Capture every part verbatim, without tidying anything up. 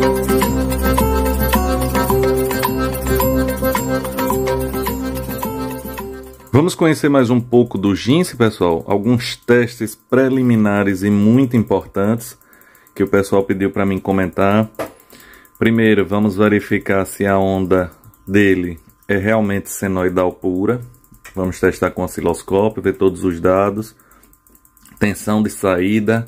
Vamos conhecer mais um pouco do Gince, pessoal. Alguns testes preliminares e muito importantes que o pessoal pediu para mim comentar. Primeiro, vamos verificar se a onda dele é realmente senoidal pura. Vamos testar com osciloscópio, ver todos os dados. Tensão de saída,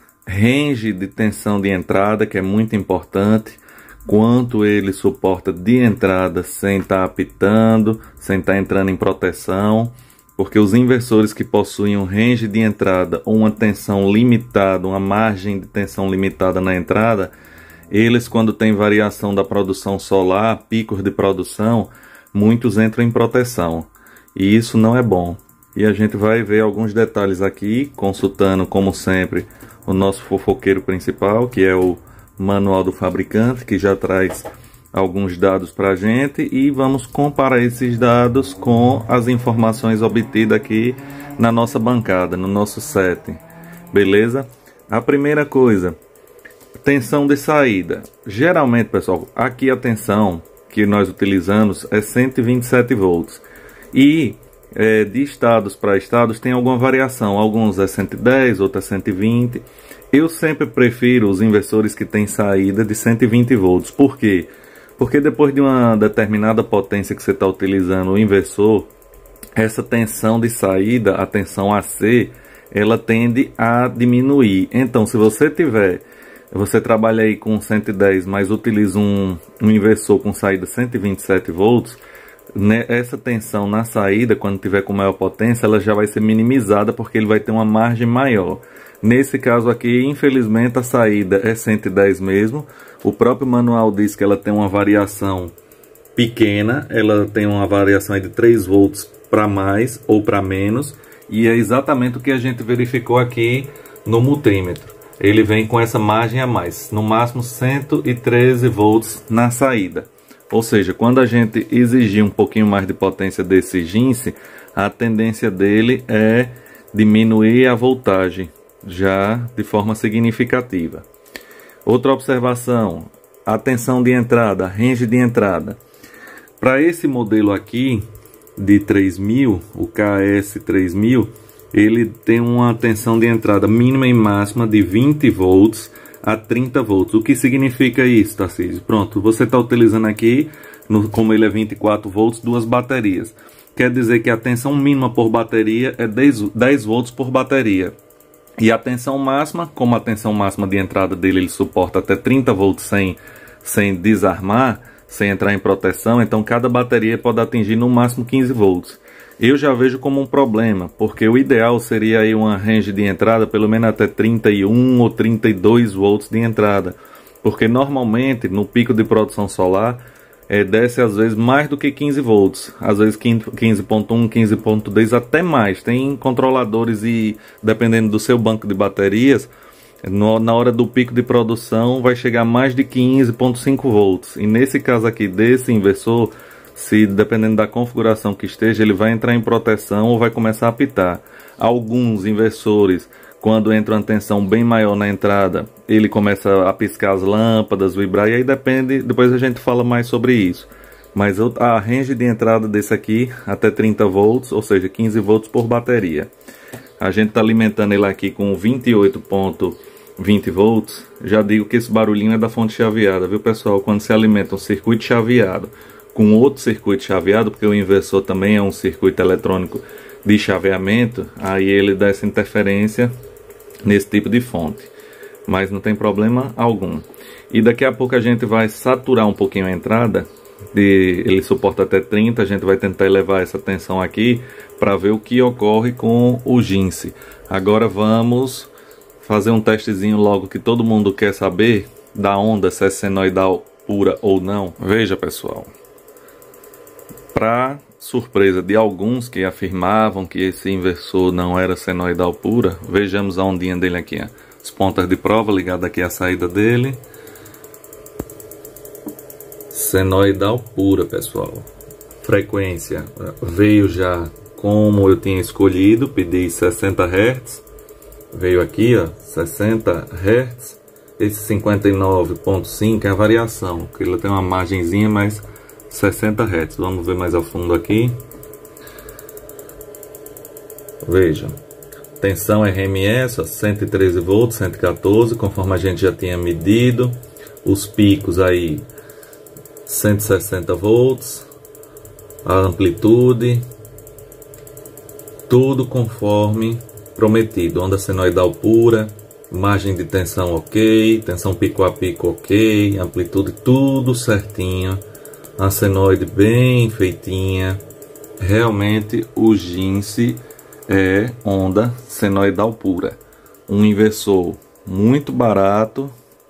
range de tensão de entrada, que é muito importante. Quanto ele suporta de entrada sem estar apitando, sem estar entrando em proteção, porque os inversores que possuem um range de entrada ou uma tensão limitada, uma margem de tensão limitada na entrada, eles, quando tem variação da produção solar, picos de produção, muitos entram em proteção, e isso não é bom. E a gente vai ver alguns detalhes aqui, consultando, como sempre, o nosso fofoqueiro principal, que é o manual do fabricante, que já traz alguns dados para a gente, e vamos comparar esses dados com as informações obtidas aqui na nossa bancada, no nosso set, beleza? A primeira coisa, tensão de saída. Geralmente, pessoal, aqui a tensão que nós utilizamos é cento e vinte e sete volts, e é, de estados para estados tem alguma variação, alguns é cento e dez, outros é cento e vinte. Eu sempre prefiro os inversores que têm saída de cento e vinte volts. Por quê? Porque depois de uma determinada potência que você está utilizando o inversor, essa tensão de saída, a tensão A C, ela tende a diminuir. Então, se você tiver, você trabalha aí com cento e dez, mas utiliza um, um inversor com saída cento e vinte e sete volts, né, essa tensão na saída, quando tiver com maior potência, ela já vai ser minimizada, porque ele vai ter uma margem maior. Nesse caso aqui, infelizmente, a saída é cento e dez mesmo. O próprio manual diz que ela tem uma variação pequena, ela tem uma variação de três volts para mais ou para menos, e é exatamente o que a gente verificou aqui no multímetro. Ele vem com essa margem a mais, no máximo cento e treze volts na saída. Ou seja, quando a gente exigir um pouquinho mais de potência desse Gince, a tendência dele é diminuir a voltagem, já de forma significativa. Outra observação, a tensão de entrada, range de entrada. Para esse modelo aqui de três mil, o K S três mil, ele tem uma tensão de entrada mínima e máxima de vinte volts a trinta volts. O que significa isso, Tarcísio? Pronto, você está utilizando aqui, no, como ele é vinte e quatro volts, duas baterias. Quer dizer que a tensão mínima por bateria é dez volts por bateria. E a tensão máxima, como a tensão máxima de entrada dele ele suporta até trinta volts sem, sem desarmar, sem entrar em proteção, então cada bateria pode atingir no máximo quinze volts. Eu já vejo como um problema, porque o ideal seria aí uma range de entrada pelo menos até trinta e um ou trinta e dois volts de entrada, porque normalmente no pico de produção solar é, desce às vezes mais do que quinze volts, às vezes quinze ponto um, quinze ponto dois, até mais. Tem controladores e, dependendo do seu banco de baterias, no, na hora do pico de produção vai chegar a mais de quinze ponto cinco volts. E nesse caso aqui desse inversor, se dependendo da configuração que esteja, ele vai entrar em proteção ou vai começar a apitar. Alguns inversores, quando entra uma tensão bem maior na entrada, ele começa a piscar as lâmpadas, vibrar, e aí depende, depois a gente fala mais sobre isso. Mas a range de entrada desse aqui, até trinta volts, ou seja, quinze volts por bateria. A gente está alimentando ele aqui com vinte e oito ponto vinte volts. Já digo que esse barulhinho é da fonte chaveada, viu, pessoal? Quando se alimenta um circuito chaveado com outro circuito chaveado, porque o inversor também é um circuito eletrônico de chaveamento, aí ele dá essa interferência nesse tipo de fonte, mas não tem problema algum. E daqui a pouco a gente vai saturar um pouquinho a entrada, de, ele suporta até trinta, a gente vai tentar elevar essa tensão aqui para ver o que ocorre com o Gince. Agora vamos fazer um testezinho logo, que todo mundo quer saber da onda, se é senoidal pura ou não. Veja, pessoal, para surpresa de alguns que afirmavam que esse inversor não era senoidal pura, vejamos a ondinha dele aqui, ó. As pontas de prova ligadas aqui à saída dele. Senoidal pura, pessoal. Frequência veio já como eu tinha escolhido, pedi sessenta hertz, veio aqui, ó, sessenta hertz. Esse cinquenta e nove ponto cinco é a variação, porque ele tem uma margenzinha mais sessenta hertz. Vamos ver mais a fundo aqui. Veja, tensão R M S, cento e treze volts, cento e quatorze, conforme a gente já tinha medido. Os picos aí, cento e sessenta volts. A amplitude, tudo conforme prometido. Onda senoidal pura, margem de tensão ok, tensão pico a pico ok, amplitude tudo certinho, a senoide bem feitinha. Realmente o Ginse é onda senoidal pura. Um inversor muito barato.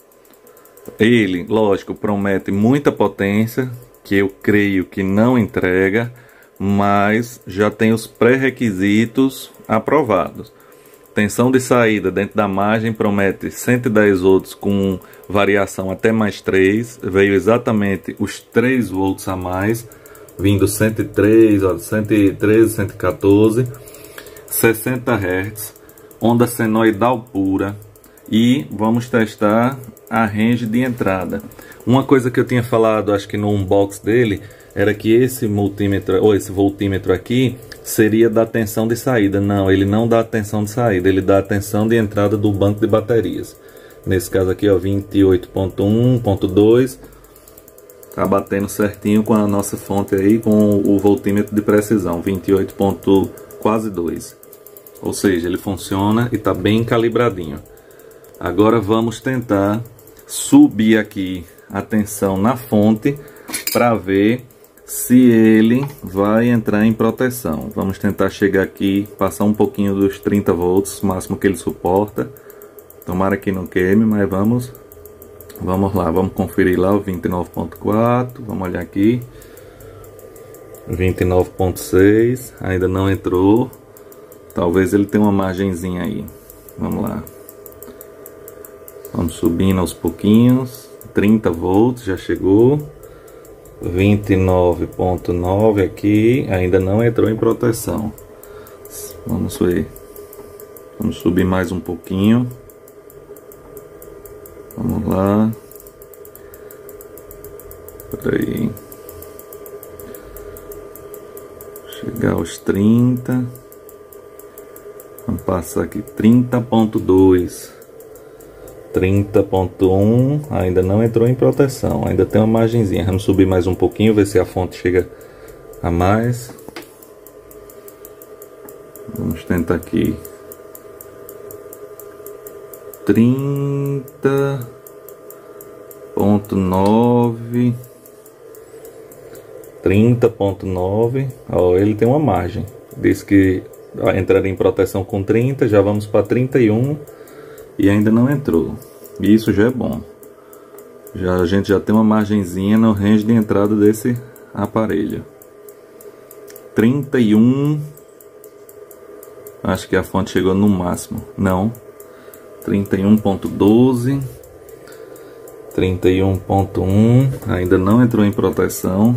Ele, lógico, promete muita potência, que eu creio que não entrega, mas já tem os pré-requisitos aprovados. Tensão de saída dentro da margem promete cento e dez volts com variação até mais três, veio exatamente os três volts a mais, vindo cento e três, ó, cento e treze, cento e quatorze, sessenta hertz, onda senoidal pura. E vamos testar a range de entrada. Uma coisa que eu tinha falado, acho que no unbox dele, era que esse multímetro, ou esse voltímetro aqui, seria da tensão de saída. Não, ele não dá tensão de saída, ele dá tensão de entrada do banco de baterias. Nesse caso aqui, ó, vinte e oito ponto um ponto dois. Tá batendo certinho com a nossa fonte aí, com o voltímetro de precisão, vinte e oito ponto quase dois. Ou seja, ele funciona e tá bem calibradinho. Agora vamos tentar subir aqui a tensão na fonte para ver se ele vai entrar em proteção. Vamos tentar chegar aqui, passar um pouquinho dos trinta volts, máximo que ele suporta. Tomara que não queime, mas vamos, vamos lá, vamos conferir lá o vinte e nove ponto quatro, vamos olhar aqui. vinte e nove ponto seis, ainda não entrou. Talvez ele tenha uma margenzinha aí. Vamos lá. Vamos subindo aos pouquinhos. trinta volts já chegou. vinte e nove ponto nove aqui. Ainda não entrou em proteção. Vamos ver. Vamos subir mais um pouquinho. Vamos lá. Por aí. Chegar aos trinta. Vamos passar aqui. trinta ponto dois. trinta ponto um, ainda não entrou em proteção, ainda tem uma margenzinha. Vamos subir mais um pouquinho, ver se a fonte chega a mais. Vamos tentar aqui trinta ponto nove, trinta ponto nove. Ó, ele tem uma margem, diz que entraria em proteção com trinta, já vamos para trinta e um. E ainda não entrou. E isso já é bom. Já, a gente já tem uma margenzinha no range de entrada desse aparelho. trinta e um. Acho que a fonte chegou no máximo. Não. trinta e um ponto doze. trinta e um ponto um. Ainda não entrou em proteção.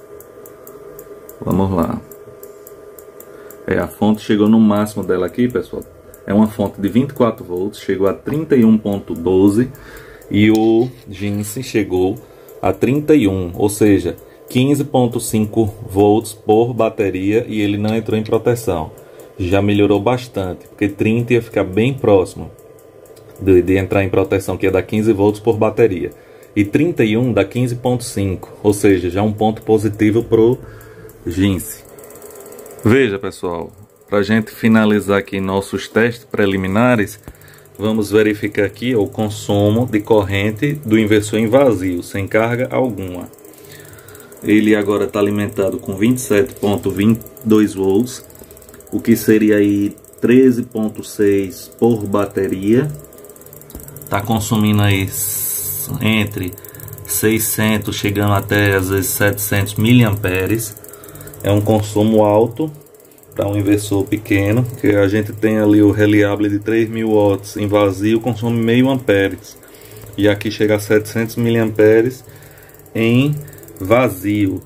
Vamos lá. É, a fonte chegou no máximo dela aqui, pessoal. É uma fonte de vinte e quatro volts, chegou a trinta e um ponto doze e o Ginse chegou a trinta e um, ou seja, quinze ponto cinco volts por bateria, e ele não entrou em proteção. Já melhorou bastante, porque trinta ia ficar bem próximo de, de entrar em proteção, que ia dar quinze volts por bateria. E trinta e um dá quinze ponto cinco, ou seja, já um ponto positivo para o Ginse. Veja, pessoal. Para a gente finalizar aqui nossos testes preliminares, vamos verificar aqui o consumo de corrente do inversor em vazio, sem carga alguma. Ele agora está alimentado com vinte e sete ponto vinte e dois volts, o que seria aí treze ponto seis por bateria. Está consumindo aí entre seiscentos, chegando até às vezes setecentos miliamperes. É um consumo alto para um inversor pequeno, que a gente tem ali o reliable de três mil watts em vazio, consome meio amperes, e aqui chega a setecentos miliamperes em vazio.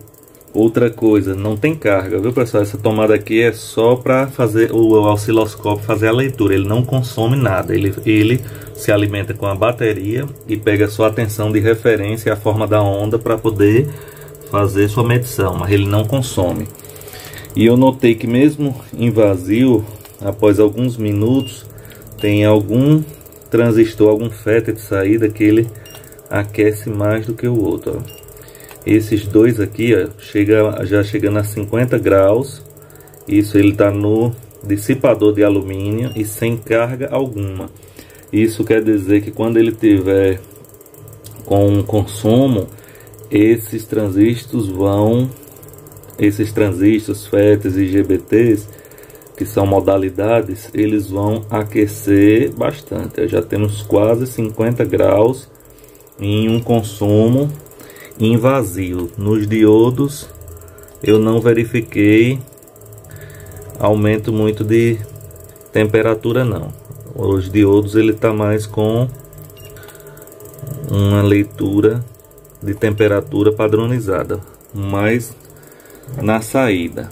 Outra coisa, não tem carga, viu pessoal? Essa tomada aqui é só para fazer o osciloscópio fazer a leitura. Ele não consome nada, ele, ele se alimenta com a bateria e pega a sua tensão de referência, a forma da onda, para poder fazer sua medição, mas ele não consome. E eu notei que mesmo em vazio, após alguns minutos, tem algum transistor, algum FET de saída que ele aquece mais do que o outro, ó. Esses dois aqui, ó, chega, já chegando a cinquenta graus. Isso ele está no dissipador de alumínio e sem carga alguma. Isso quer dizer que quando ele tiver com um consumo, esses transistores vão, esses transistores FETs e I G B Ts, que são modalidades, eles vão aquecer bastante. Já temos quase cinquenta graus em um consumo em vazio. Nos diodos eu não verifiquei aumento muito de temperatura não. Os diodos ele está mais com uma leitura de temperatura padronizada, mas na saída.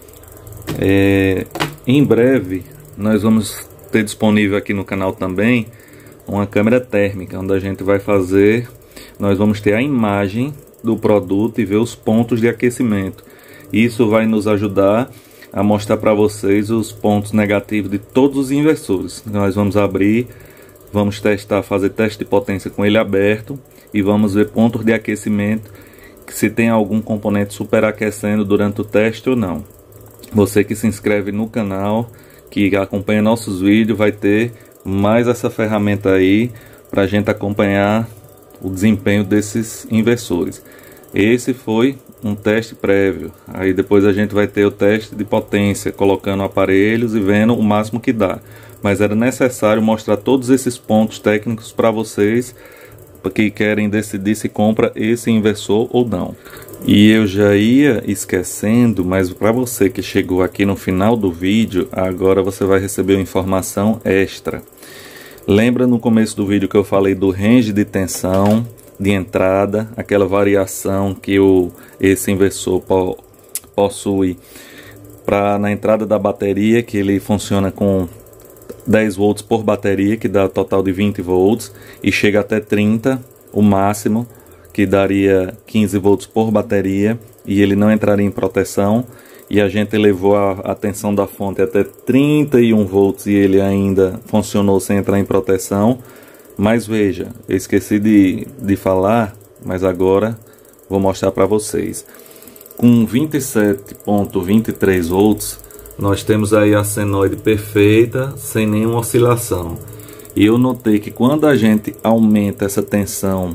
É, em breve nós vamos ter disponível aqui no canal também uma câmera térmica, onde a gente vai fazer, nós vamos ter a imagem do produto e ver os pontos de aquecimento. Isso vai nos ajudar a mostrar para vocês os pontos negativos de todos os inversores. Nós vamos abrir, vamos testar, fazer teste de potência com ele aberto e vamos ver pontos de aquecimento, se tem algum componente superaquecendo durante o teste ou não. Você que se inscreve no canal, que acompanha nossos vídeos, vai ter mais essa ferramenta aí para a gente acompanhar o desempenho desses inversores. Esse foi um teste prévio. Aí depois a gente vai ter o teste de potência, colocando aparelhos e vendo o máximo que dá. Mas era necessário mostrar todos esses pontos técnicos para vocês que querem decidir se compra esse inversor ou não. E eu já ia esquecendo, mas para você que chegou aqui no final do vídeo, agora você vai receber uma informação extra. Lembra no começo do vídeo que eu falei do range de tensão de entrada, aquela variação que o, esse inversor po, possui para na entrada da bateria, que ele funciona com dez volts por bateria, que dá total de vinte volts, e chega até trinta, o máximo, que daria quinze volts por bateria, e ele não entraria em proteção. E a gente elevou a, a tensão da fonte até trinta e um volts e ele ainda funcionou sem entrar em proteção. Mas veja, eu esqueci de, de falar, mas agora vou mostrar para vocês. Com vinte e sete vírgula vinte e três volts, nós temos aí a senoide perfeita, sem nenhuma oscilação. E eu notei que quando a gente aumenta essa tensão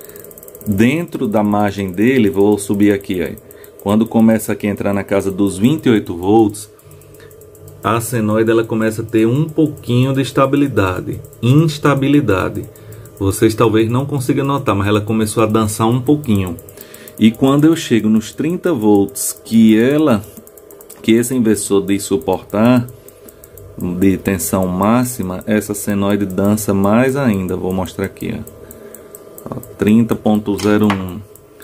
dentro da margem dele, vou subir aqui, aí. Quando começa aqui a entrar na casa dos vinte e oito volts, a senoide ela começa a ter um pouquinho de estabilidade, instabilidade. Vocês talvez não consigam notar, mas ela começou a dançar um pouquinho. E quando eu chego nos trinta volts que ela, que esse inversor diz suportar, de tensão máxima, essa senoide dança mais ainda. Vou mostrar aqui, ó, trinta ponto zero um.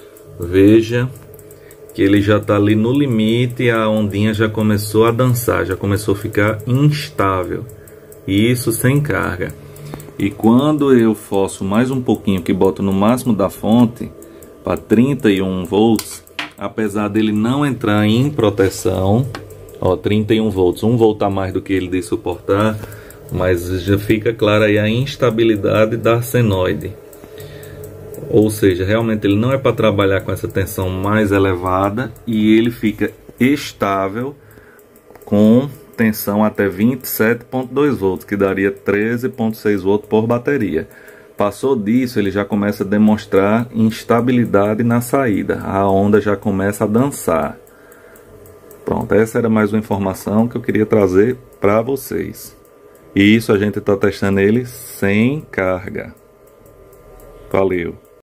Veja que ele já está ali no limite e a ondinha já começou a dançar, já começou a ficar instável. E isso sem carga. E quando eu forço mais um pouquinho, que boto no máximo da fonte, para trinta e um volts, apesar dele não entrar em proteção, ó, trinta e um volts, um volt a mais do que ele de suportar, mas já fica clara aí a instabilidade da senoide. Ou seja, realmente ele não é para trabalhar com essa tensão mais elevada e ele fica estável com tensão até vinte e sete ponto dois volts, que daria treze ponto seis volts por bateria. Passou disso, ele já começa a demonstrar instabilidade na saída. A onda já começa a dançar. Pronto, essa era mais uma informação que eu queria trazer para vocês. E isso a gente está testando ele sem carga. Valeu!